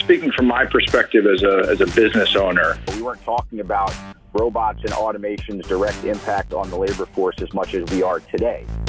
speaking from my perspective as a business owner. We weren't talking about robots and automation's direct impact on the labor force as much as we are today.